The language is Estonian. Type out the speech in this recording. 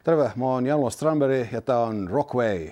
Terve, mä oon Jalmar Strandberg ja tää on Rockway.